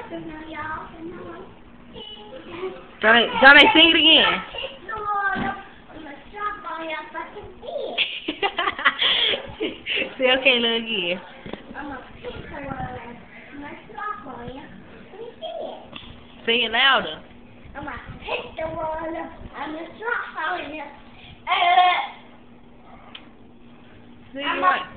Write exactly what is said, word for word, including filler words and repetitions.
Johnny, Johnny, sing it again. Say okay, look again. Sing it louder. I'm gonna hit the water. I'm gonna drop on you. Sing it I'm right.